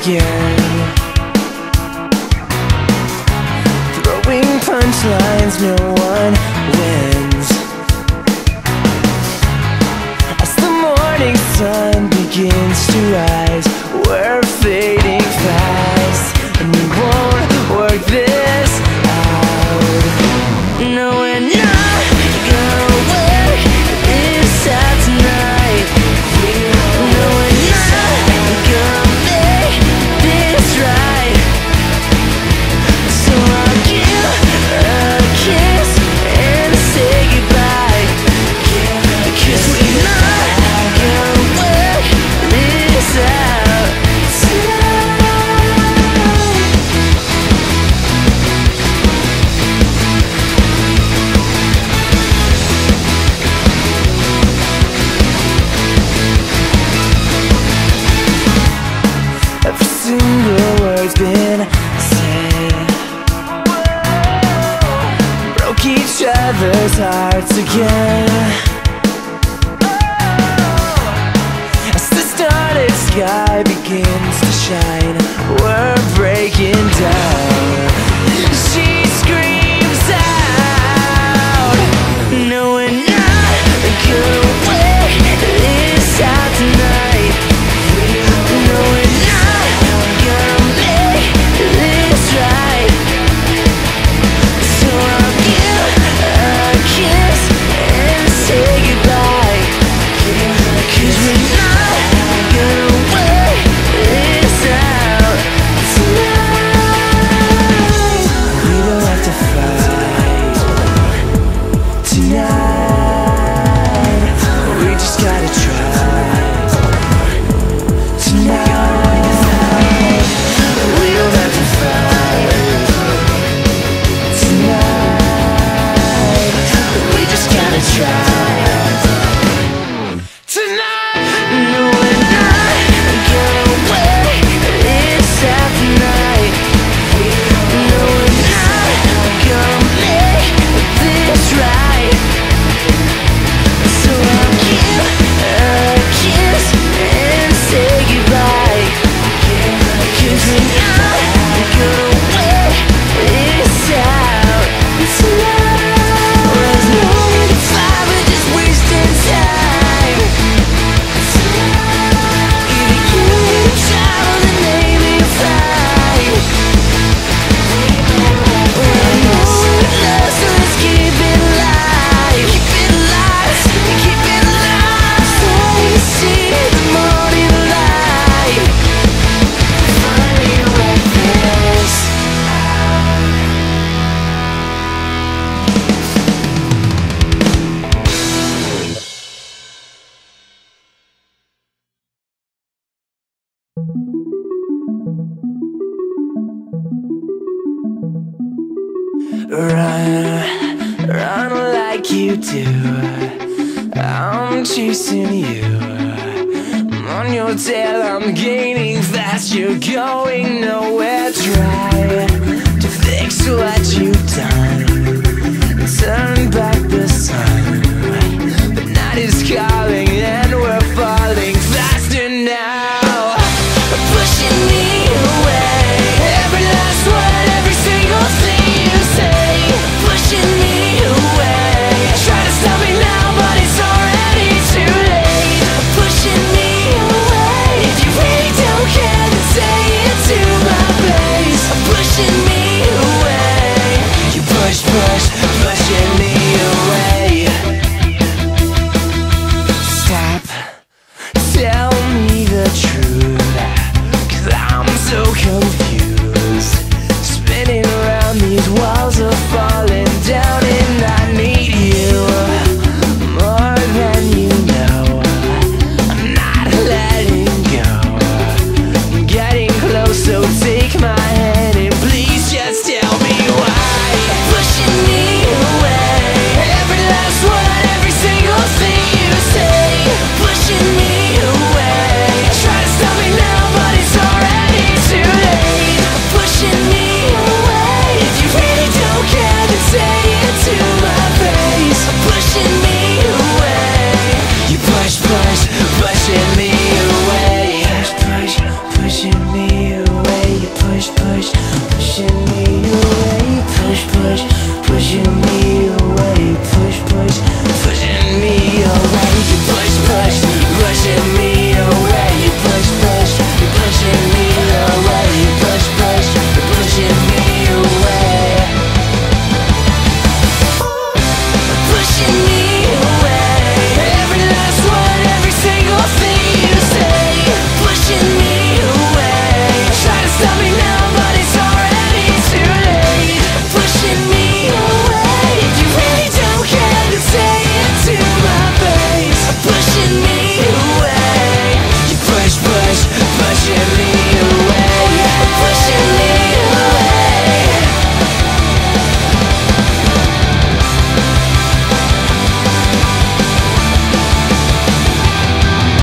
again, throwing punchlines, no one wins. As the morning sun begins to rise, we're fading fast, and we won't work this out. No, we're not gonna work this out tonight. No, we're not gonna make this right. So I'll give a kiss and say goodbye, 'cause we're not gonna work this out tonight. Every single word's been said, broke each other's hearts again. As the starlit sky begins to shine, we're breaking down. She screams out, no, we're not gonna work this out tonight. No, we're not gonna make this right. So I'll give a kiss and say goodbye, 'cause we're not gonna work this out tonight. We don't have to fight tonight. We just gotta try tonight. We don't have to fight tonight. We just gotta try tonight. No, we're not gonna work this out tonight. No, we're not gonna make this right. So I'll give a kiss and say goodbye, 'cause we're not gonna work this out tonight. There's no need to fight, we're just wasting time. Either you need to travel, then maybe fine. Well, I know we're lost, so let's keep it alive. Keep it alive, keep it alive, so we see the morning light. Finally work this run, run like you do. I'm chasing you. I'm on your tail, I'm gaining fast. You're going nowhere. Try to fix what you've done, turn back the sun, but night is calling and we're falling faster now. Pushing me